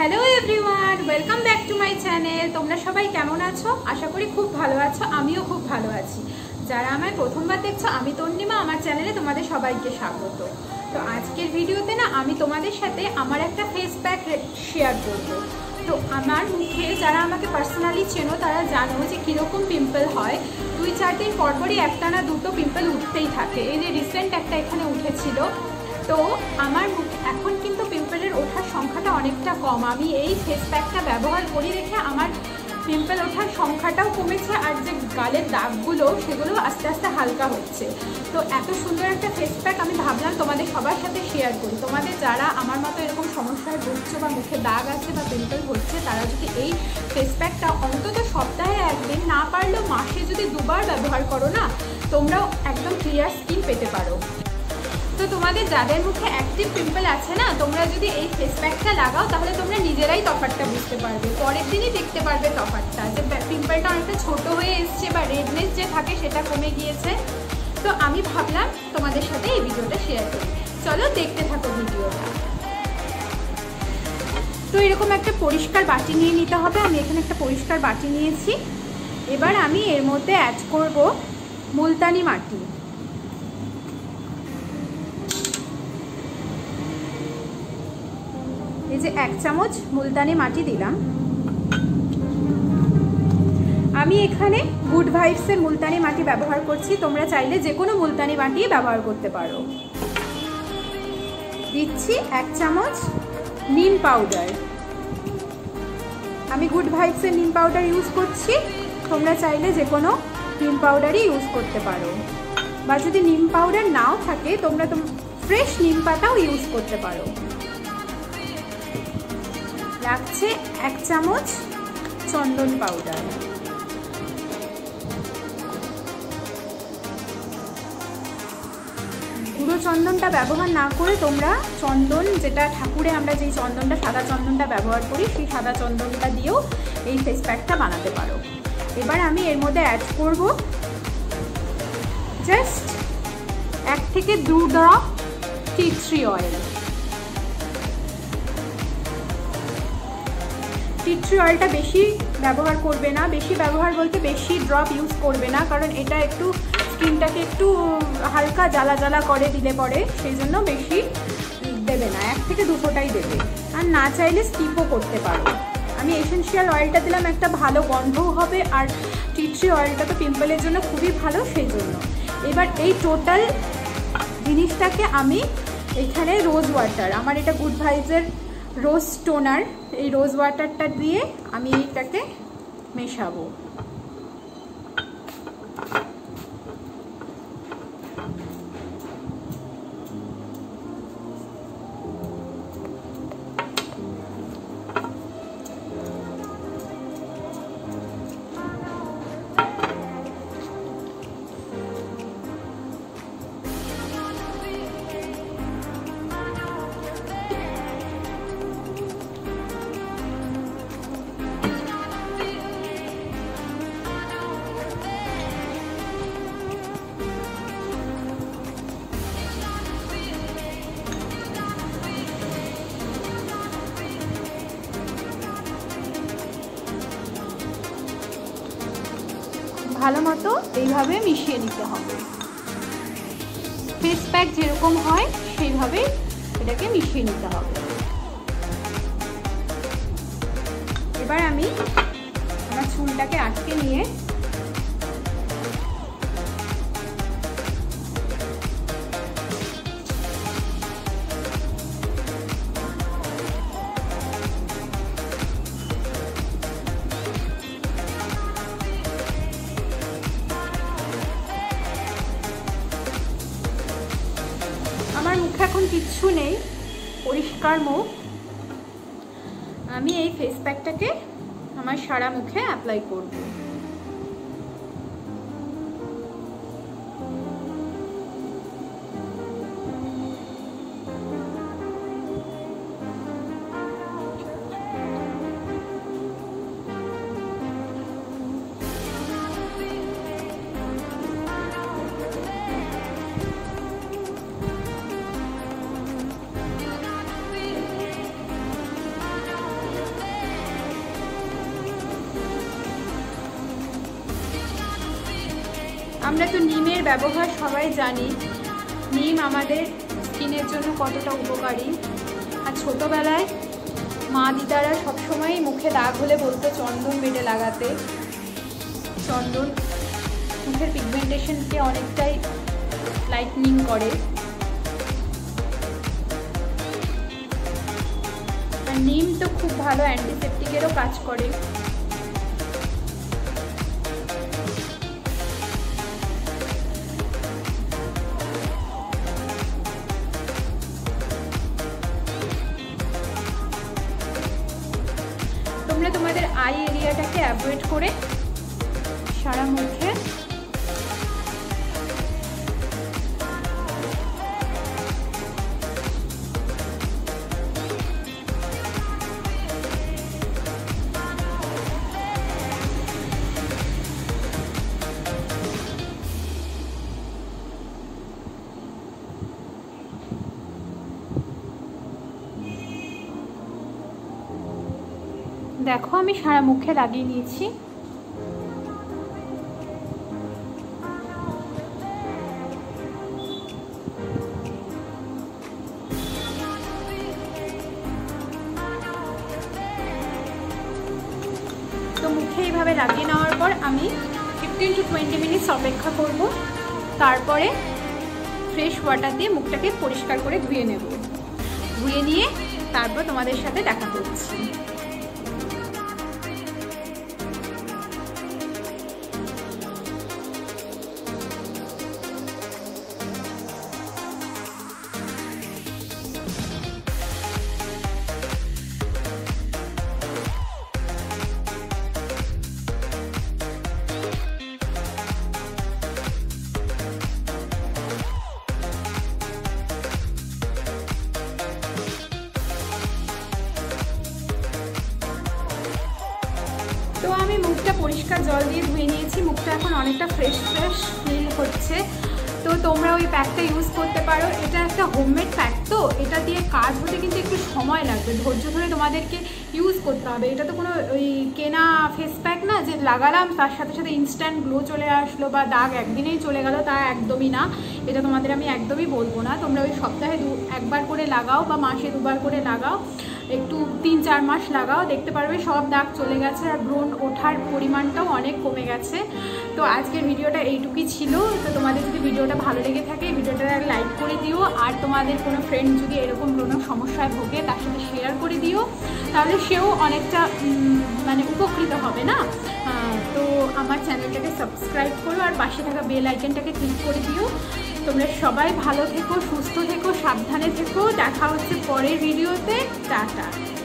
Hello everyone welcome back to my channel. তোমরা সবাই কেমন আছো? আশা করি খুব ভালো আছো। আমিও খুব ভালো আছি। যারা আমায় প্রথমবার দেখছো, আমি তন্নিমা, আমার চ্যানেলে তোমাদের সবাইকে স্বাগত। তো আজকের ভিডিওতে না আমি তোমাদের সাথে আমার একটা ফেস প্যাক শেয়ার করব। তো আমার মুখে যারা আমাকে পার্সোনালি চেনো তারা জানো যে কীরকম পিম্পল হয়। 2-4 দিন পরপরই একটা না দুটো পিম্পল উঠতেই থাকে। এই যে রিসেন্ট একটা এখানে উঠেছিল। তো আমার এখন কিন্তু পিম্পলের ওঠার সংখ্যাটা অনেকটা কম। আমি এই ফেস প্যাকটা ব্যবহার করি দেখে আমার পিম্পল ওঠার সংখ্যাটাও কমেছে, আর যে গালের দাগগুলো সেগুলো আস্তে আস্তে হালকা হচ্ছে। তো এত সুন্দর একটা ফেস প্যাক আমি ভাবলাম তোমাদের সবার সাথে শেয়ার করি। তোমাদের যারা আমার মতো এরকম সমস্যায় ভুগছো বা মুখে দাগ আছে বা পিম্পল হচ্ছে, তারা যদি এই ফেস প্যাকটা অন্তত সপ্তাহে একদিন, না পারলেও মাসে যদি 2বার ব্যবহার করো না, তোমরাও একদম ক্লিয়ার স্কিন পেতে পারো। তো তোমাদের যাদের মুখে অ্যাক্টিভ পিম্পল আছে না, তোমরা যদি এই ফেস প্যাকটা লাগাও তাহলে তোমরা নিজেরাই তফাৎটা বুঝতে পারবে। পরের দিনই দেখতে পারবে তফাৎটা, যে পিম্পলটা অনেকটা ছোট হয়ে এসছে বা রেডনেস যে থাকে সেটা কমে গিয়েছে। তো আমি ভাবলাম তোমাদের সাথে এই ভিডিওটা শেয়ার করি। চলো দেখতে থাকো ভিডিওটা। তো এরকম একটা পরিষ্কার বাটি নিয়ে নিতে হবে। আমি এখানে একটা পরিষ্কার বাটি নিয়েছি। এবার আমি এর মধ্যে অ্যাড করব মুলতানি মাটি। এই যে 1 চামচ মুলতানি মাটি দিলাম। আমি এখানে গুড ভাইবসের মুলতানি মাটি ব্যবহার করছি। তোমরা চাইলে যে কোনো মুলতানি মাটি ব্যবহার করতে পারো। দিচ্ছি 1 চামচ নিম পাউডার। আমি গুড ভাইবসের নিম পাউডার ইউজ করছি। তোমরা চাইলে যে কোনো নিম পাউডারই ইউজ করতে পারো, বা যদি নিম পাউডার নাও থাকে তোমরা ফ্রেশ নিম পাতাও ইউজ করতে পারো। লাগছে 1 চামচ চন্দন পাউডার। গুঁড়ো চন্দনটা ব্যবহার না করে তোমরা চন্দন, যেটা ঠাকুরে আমরা যেই চন্দনটা, সাদা চন্দনটা ব্যবহার করি, সেই সাদা চন্দনটা দিয়েও এই ফেস প্যাকটা বানাতে পারো। এবার আমি এর মধ্যে অ্যাড করব জাস্ট 1 থেকে 2 drop tea tree oil. Tea tree অয়েলটা বেশি ব্যবহার করবে না। বেশি ব্যবহার বলতে বেশি ড্রপ ইউজ করবে না, কারণ এটা একটু স্কিনটাকে একটু হালকা জ্বালা জ্বালা করে দিলে পরে, সেই জন্য বেশি দেবে না। 1 থেকে 2 ফোঁটাই দেবে। আর না চাইলে স্কিপও করতে পারো। আমি এসেনশিয়াল অয়েলটা দিলাম, একটা ভালো গন্ধও হবে, আর টি ট্রি অয়েলটা তো পিম্পলের জন্য খুবই ভালো, সেই জন্য। এবার এই টোটাল জিনিসটাকে আমি এখানে রোজ ওয়াটার, আমার এটা গুড ভাইবসের রোজ টোনার, এই রোজ ওয়াটারটা দিয়ে আমি এটাকে মেশাবো। ভালো মতো এইভাবে মিশিয়ে নিতে হবে। ফেস প্যাক যেরকম হয় সেইভাবে এটাকে মিশিয়ে নিতে হবে। এবার আমি আমার চুলটাকে আটকে নিয়ে আমার মুখে এখন কিচ্ছু নেই, পরিষ্কার মুখ। আমি এই ফেস প্যাকটাকে আমার সারা মুখে অ্যাপ্লাই করব। আমরা তো নিমের ব্যবহার সবাই জানি, নিম আমাদের স্কিনের জন্য কতটা উপকারী। আর ছোটোবেলায় মা দিদারা সবসময় মুখে দাগ হলে বলতো চন্দন বেটে লাগাতে। চন্দন মুখের পিগমেন্টেশনকে অনেকটাই লাইটনিং করে। আর নিম তো খুব ভালো অ্যান্টিসেপটিকেরও কাজ করে। তোমরা তোমাদের আই এরিয়াটাকে অ্যাভয়েড করে সারা মুখে দেখো আমি সারা মুখে লাগিয়ে নিয়েছি। তো মুখে এইভাবে লাগিয়ে নেওয়ার পর আমি 15 to 20 মিনিট অপেক্ষা করব। তারপরে ফ্রেশ ওয়াটার দিয়ে মুখটাকে পরিষ্কার করে ধুয়ে নেব। ধুয়ে নিয়ে তারপর তোমাদের সাথে দেখা করছি। তো আমি মুখটা পরিষ্কার জল দিয়ে ধুয়ে নিয়েছি। মুখটা এখন অনেকটা ফ্রেশ ফ্রেশ ফিল হচ্ছে। তো তোমরা ওই প্যাকটা ইউজ করতে পারো। এটা একটা হোমমেড প্যাক, তো এটা দিয়ে কাজ হতে কিন্তু একটু সময় লাগবে, ধৈর্য ধরে তোমাদেরকে ইউজ করতে হবে। এটা তো কোনো ওই কেনা ফেস প্যাক না যে লাগালাম তার সাথে সাথে ইনস্ট্যান্ট গ্লো চলে আসলো বা দাগ একদিনেই চলে গেল, তা একদমই না। এটা তোমাদের আমি একদমই বলবো না। তোমরা ওই সপ্তাহে একবার করে লাগাও বা মাসে 2বার করে লাগাও, একটু 3-4 মাস লাগাও, দেখতে পারবে সব দাগ চলে গেছে আর ব্রণ ওঠার পরিমাণটাও অনেক কমে গেছে। তো আজকের ভিডিওটা এইটুকুই ছিল। তো তোমাদের যদি ভিডিওটা ভালো লেগে থাকে ভিডিওটা লাইক করে দিও। আর তোমাদের কোনো ফ্রেন্ড যদি এরকম ব্রণ সমস্যায় ভোগে তার সাথে শেয়ার করে দিও, তাহলে সেও অনেকটা মানে উপকৃত হবে না। তো আমার চ্যানেলটাকে সাবস্ক্রাইব করো আর পাশে থাকা বেল আইকনটাকে ক্লিক করে দিও। তোমরা সবাই ভালো থেকো, সুস্থ থেকো, সাবধানে থেকো। দেখা হচ্ছে পরের ভিডিওতে। টাটা।